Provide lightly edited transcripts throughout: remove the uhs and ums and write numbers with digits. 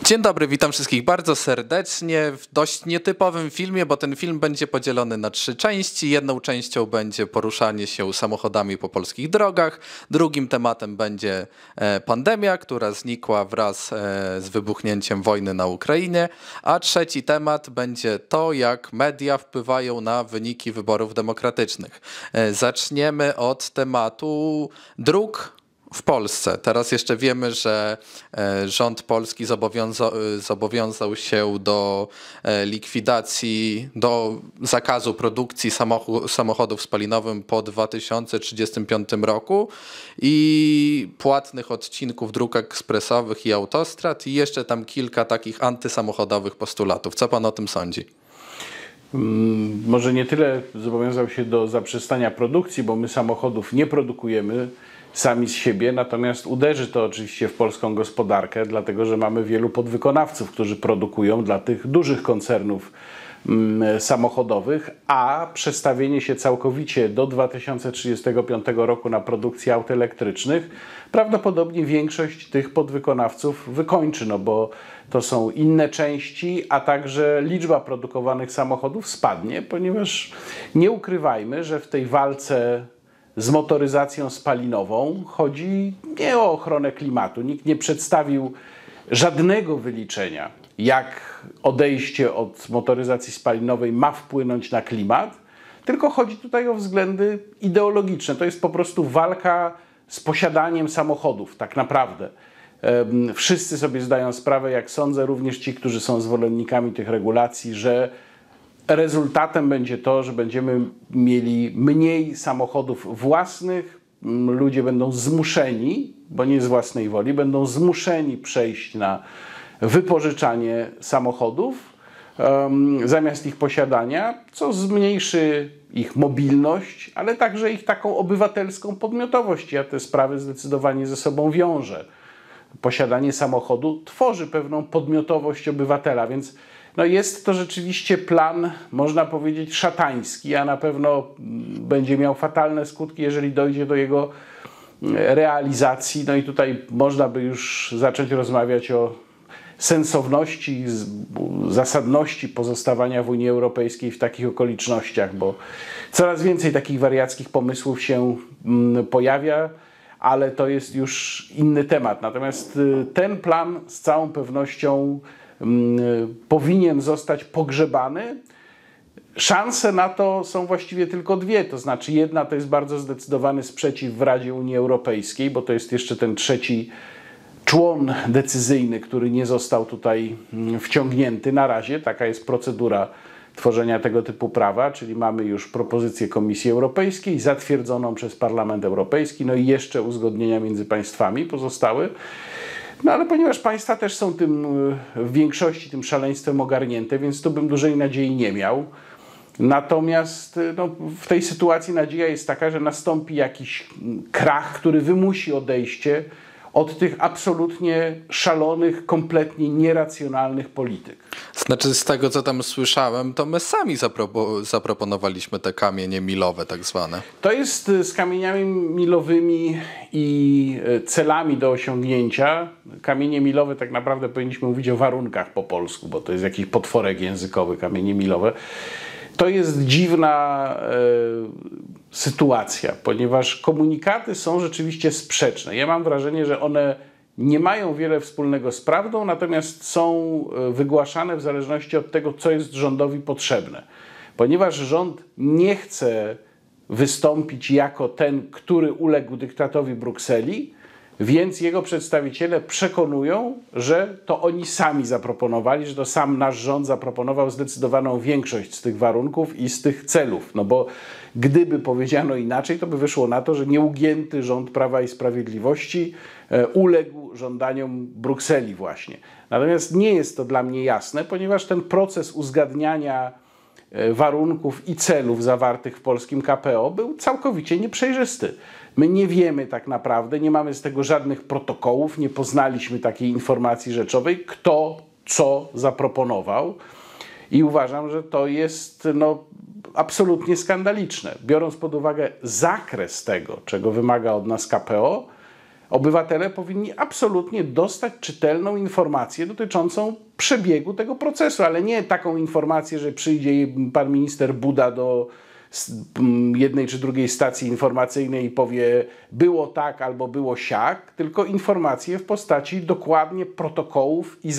Dzień dobry, witam wszystkich bardzo serdecznie w dość nietypowym filmie, bo ten film będzie podzielony na 3 części. Jedną częścią będzie poruszanie się samochodami po polskich drogach, drugim tematem będzie pandemia, która znikła wraz z wybuchnięciem wojny na Ukrainie, a trzeci temat będzie to, jak media wpływają na wyniki wyborów demokratycznych. Zaczniemy od tematu dróg w Polsce. Teraz jeszcze wiemy, że rząd polski zobowiązał się do likwidacji, do zakazu produkcji samochodów spalinowym po 2035 roku i płatnych odcinków dróg ekspresowych i autostrad i jeszcze tam kilka takich antysamochodowych postulatów. Co pan o tym sądzi? Może nie tyle zobowiązał się do zaprzestania produkcji, bo my samochodów nie produkujemy sami z siebie, natomiast uderzy to oczywiście w polską gospodarkę, dlatego że mamy wielu podwykonawców, którzy produkują dla tych dużych koncernów samochodowych, a przestawienie się całkowicie do 2035 roku na produkcję aut elektrycznych prawdopodobnie większość tych podwykonawców wykończy, no bo to są inne części, a także liczba produkowanych samochodów spadnie, ponieważ nie ukrywajmy, że w tej walce z motoryzacją spalinową chodzi nie o ochronę klimatu. Nikt nie przedstawił żadnego wyliczenia, jak odejście od motoryzacji spalinowej ma wpłynąć na klimat, tylko chodzi tutaj o względy ideologiczne. To jest po prostu walka z posiadaniem samochodów, tak naprawdę. Wszyscy sobie zdają sprawę, jak sądzę, również ci, którzy są zwolennikami tych regulacji, że rezultatem będzie to, że będziemy mieli mniej samochodów własnych, ludzie będą zmuszeni, bo nie z własnej woli, będą zmuszeni przejść na wypożyczanie samochodów zamiast ich posiadania, co zmniejszy ich mobilność, ale także ich taką obywatelską podmiotowość. Ja te sprawy zdecydowanie ze sobą wiążę. Posiadanie samochodu tworzy pewną podmiotowość obywatela, więc no jest to rzeczywiście plan, można powiedzieć, szatański, a na pewno będzie miał fatalne skutki, jeżeli dojdzie do jego realizacji. No i tutaj można by już zacząć rozmawiać o sensowności, zasadności pozostawania w Unii Europejskiej w takich okolicznościach, bo coraz więcej takich wariackich pomysłów się pojawia, ale to jest już inny temat. Natomiast ten plan z całą pewnością powinien zostać pogrzebany. Szanse na to są właściwie tylko dwie, to znaczy jedna to jest bardzo zdecydowany sprzeciw w Radzie Unii Europejskiej, bo to jest jeszcze ten trzeci człon decyzyjny, który nie został tutaj wciągnięty na razie. Taka jest procedura tworzenia tego typu prawa, czyli mamy już propozycję Komisji Europejskiej zatwierdzoną przez Parlament Europejski, no i jeszcze uzgodnienia między państwami pozostałe. No ale ponieważ państwa też są tym w większości tym szaleństwem ogarnięte, więc tu bym dużej nadziei nie miał. Natomiast no, w tej sytuacji nadzieja jest taka, że nastąpi jakiś krach, który wymusi odejście od tych absolutnie szalonych, kompletnie nieracjonalnych polityk. Znaczy z tego, co tam słyszałem, to my sami zaproponowaliśmy te kamienie milowe tak zwane. To jest z kamieniami milowymi i celami do osiągnięcia. Kamienie milowe tak naprawdę powinniśmy mówić o warunkach po polsku, bo to jest jakiś potworek językowy, kamienie milowe. To jest dziwna sytuacja, ponieważ komunikaty są rzeczywiście sprzeczne. Ja mam wrażenie, że one nie mają wiele wspólnego z prawdą, natomiast są wygłaszane w zależności od tego, co jest rządowi potrzebne. Ponieważ rząd nie chce wystąpić jako ten, który uległ dyktatowi Brukseli, więc jego przedstawiciele przekonują, że to oni sami zaproponowali, że to sam nasz rząd zaproponował zdecydowaną większość z tych warunków i z tych celów. No bo gdyby powiedziano inaczej, to by wyszło na to, że nieugięty rząd Prawa i Sprawiedliwości uległ żądaniom Brukseli właśnie. Natomiast nie jest to dla mnie jasne, ponieważ ten proces uzgadniania warunków i celów zawartych w polskim KPO był całkowicie nieprzejrzysty. My nie wiemy tak naprawdę, nie mamy z tego żadnych protokołów, nie poznaliśmy takiej informacji rzeczowej, kto co zaproponował i uważam, że to jest absolutnie skandaliczne. Biorąc pod uwagę zakres tego, czego wymaga od nas KPO, Obywatele powinni absolutnie dostać czytelną informację dotyczącą przebiegu tego procesu, ale nie taką informację, że przyjdzie pan minister Buda do jednej czy drugiej stacji informacyjnej i powie było tak albo było siak, tylko informacje w postaci dokładnie protokołów i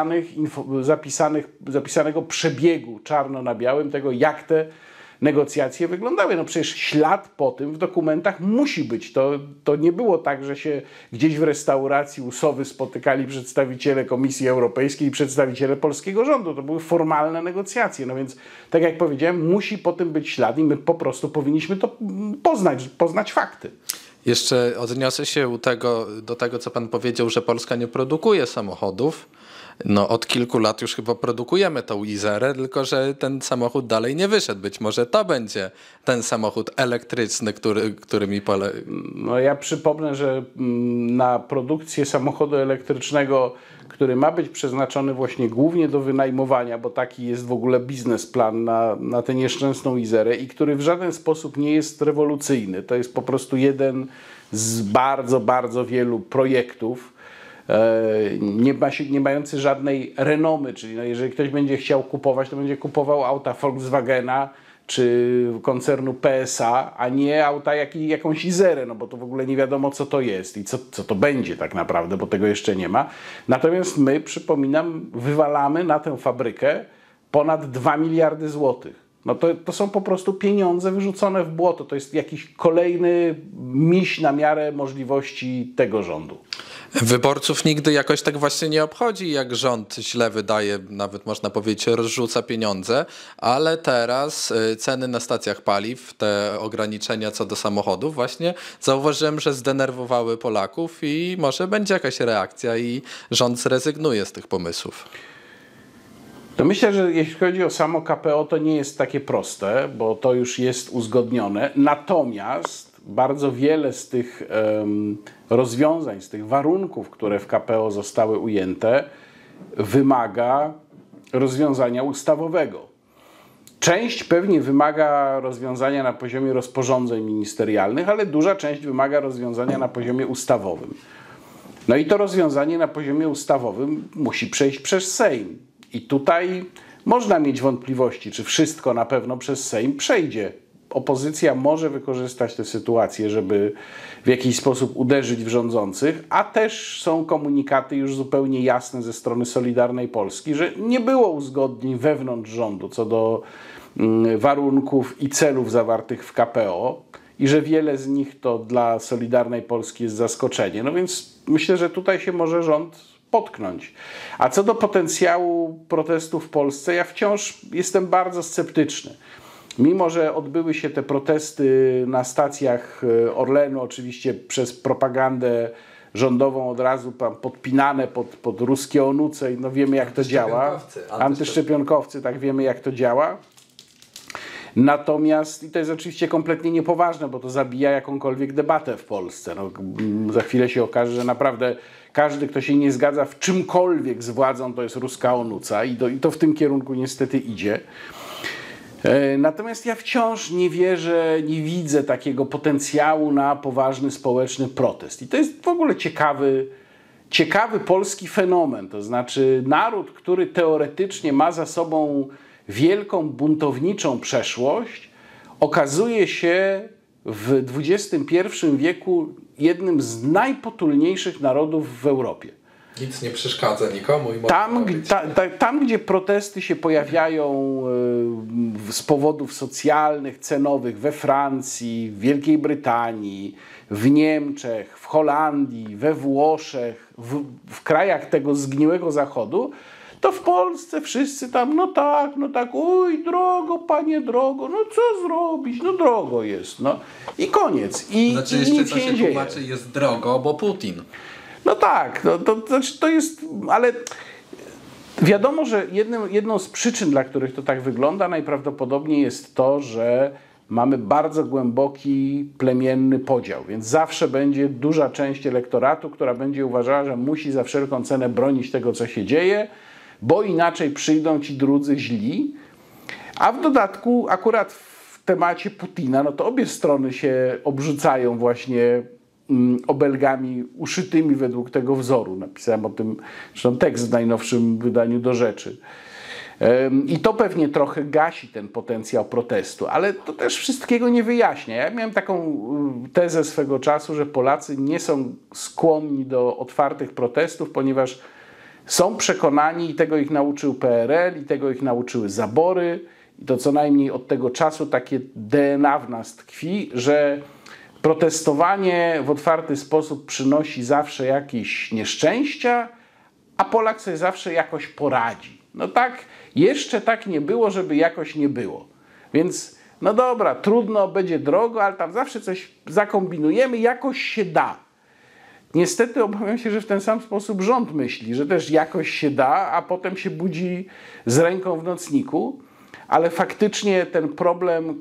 zapisanego przebiegu czarno na białym tego, jak te negocjacje wyglądały. No przecież ślad po tym w dokumentach musi być. To nie było tak, że się gdzieś w restauracji u Sowy spotykali przedstawiciele Komisji Europejskiej i przedstawiciele polskiego rządu. To były formalne negocjacje. No więc, tak jak powiedziałem, musi po tym być ślad i my po prostu powinniśmy to poznać fakty. Jeszcze odniosę się do tego, co pan powiedział, że Polska nie produkuje samochodów. No od kilku lat już chyba produkujemy tą Izerę, tylko że ten samochód dalej nie wyszedł. Być może to będzie ten samochód elektryczny, który mi No ja przypomnę, że na produkcję samochodu elektrycznego, który ma być przeznaczony właśnie głównie do wynajmowania, bo taki jest w ogóle biznesplan na tę nieszczęsną Izerę i który w żaden sposób nie jest rewolucyjny. To jest po prostu jeden z bardzo, bardzo wielu projektów, nie mający żadnej renomy, czyli no jeżeli ktoś będzie chciał kupować, to będzie kupował auta Volkswagena czy koncernu PSA, a nie auta jakąś Izerę, no bo to w ogóle nie wiadomo co to jest i co to będzie tak naprawdę, bo tego jeszcze nie ma. Natomiast my, przypominam, wywalamy na tę fabrykę ponad 2 miliardy złotych. No to są po prostu pieniądze wyrzucone w błoto. To jest jakiś kolejny miś na miarę możliwości tego rządu. Wyborców nigdy jakoś tak właśnie nie obchodzi, jak rząd źle wydaje, nawet można powiedzieć rozrzuca pieniądze, ale teraz ceny na stacjach paliw, te ograniczenia co do samochodów właśnie zauważyłem, że zdenerwowały Polaków i może będzie jakaś reakcja i rząd zrezygnuje z tych pomysłów. To myślę, że jeśli chodzi o samo KPO, to nie jest takie proste, bo to już jest uzgodnione. Natomiast bardzo wiele z tych rozwiązań, z tych warunków, które w KPO zostały ujęte, wymaga rozwiązania ustawowego. Część pewnie wymaga rozwiązania na poziomie rozporządzeń ministerialnych, ale duża część wymaga rozwiązania na poziomie ustawowym. No i to rozwiązanie na poziomie ustawowym musi przejść przez Sejm. I tutaj można mieć wątpliwości, czy wszystko na pewno przez Sejm przejdzie. Opozycja może wykorzystać tę sytuację, żeby w jakiś sposób uderzyć w rządzących, a też są komunikaty już zupełnie jasne ze strony Solidarnej Polski, że nie było uzgodnień wewnątrz rządu co do warunków i celów zawartych w KPO i że wiele z nich to dla Solidarnej Polski jest zaskoczenie. No więc myślę, że tutaj się może rząd potknąć. A co do potencjału protestów w Polsce, ja wciąż jestem bardzo sceptyczny. Mimo że odbyły się te protesty na stacjach Orlenu, oczywiście przez propagandę rządową od razu podpinane pod ruskie onuce i no wiemy jak to działa. Antyszczepionkowcy, tak wiemy jak to działa. Natomiast, i to jest oczywiście kompletnie niepoważne, bo to zabija jakąkolwiek debatę w Polsce. No, za chwilę się okaże, że naprawdę każdy, kto się nie zgadza w czymkolwiek z władzą, to jest ruska onuca i to w tym kierunku niestety idzie. Natomiast ja wciąż nie wierzę, nie widzę takiego potencjału na poważny społeczny protest. I to jest w ogóle ciekawy polski fenomen. To znaczy naród, który teoretycznie ma za sobą wielką buntowniczą przeszłość, okazuje się w XXI wieku jednym z najpotulniejszych narodów w Europie. Nic nie przeszkadza nikomu. I tam, gdzie protesty się pojawiają z powodów socjalnych, cenowych we Francji, w Wielkiej Brytanii, w Niemczech, w Holandii, we Włoszech, w krajach tego zgniłego zachodu, to w Polsce wszyscy tam, no tak, oj, drogo, panie, drogo, no co zrobić, no drogo jest, no. I koniec. I jeszcze nic co się dzieje. tłumaczy, jest drogo, bo Putin. No tak, to jest, ale wiadomo, że jedną z przyczyn, dla których to tak wygląda, najprawdopodobniej jest to, że mamy bardzo głęboki plemienny podział, więc zawsze będzie duża część elektoratu, która będzie uważała, że musi za wszelką cenę bronić tego, co się dzieje, bo inaczej przyjdą ci drudzy źli, a w dodatku akurat w temacie Putina, no to obie strony się obrzucają właśnie obelgami uszytymi według tego wzoru. Napisałem o tym zresztą tekst w najnowszym wydaniu Do Rzeczy. I to pewnie trochę gasi ten potencjał protestu, ale to też wszystkiego nie wyjaśnia. Ja miałem taką tezę swego czasu, że Polacy nie są skłonni do otwartych protestów, ponieważ są przekonani, i tego ich nauczył PRL, i tego ich nauczyły zabory, i to co najmniej od tego czasu takie DNA w nas tkwi, że protestowanie w otwarty sposób przynosi zawsze jakieś nieszczęścia, a Polak sobie zawsze jakoś poradzi. No tak, jeszcze tak nie było, żeby jakoś nie było. Więc no dobra, trudno, będzie drogo, ale tam zawsze coś zakombinujemy, jakoś się da. Niestety obawiam się, że w ten sam sposób rząd myśli, że też jakoś się da, a potem się budzi z ręką w nocniku, ale faktycznie ten problem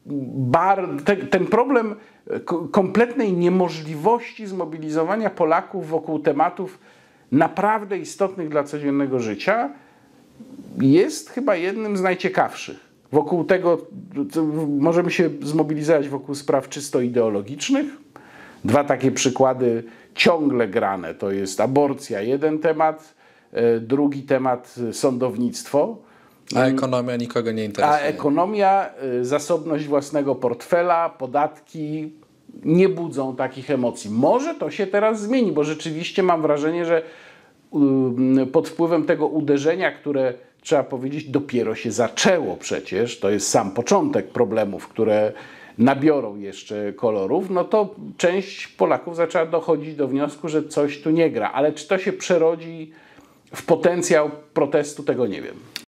kompletnej niemożliwości zmobilizowania Polaków wokół tematów naprawdę istotnych dla codziennego życia jest chyba jednym z najciekawszych. Wokół tego możemy się zmobilizować wokół spraw czysto ideologicznych. Dwa takie przykłady ciągle grane to jest aborcja, jeden temat, drugi temat sądownictwo. A ekonomia nikogo nie interesuje. A ekonomia, zasobność własnego portfela, podatki nie budzą takich emocji. Może to się teraz zmieni, bo rzeczywiście mam wrażenie, że pod wpływem tego uderzenia, które trzeba powiedzieć dopiero się zaczęło przecież, to jest sam początek problemów, które nabiorą jeszcze kolorów, no to część Polaków zaczęła dochodzić do wniosku, że coś tu nie gra. Ale czy to się przerodzi w potencjał protestu, tego nie wiem.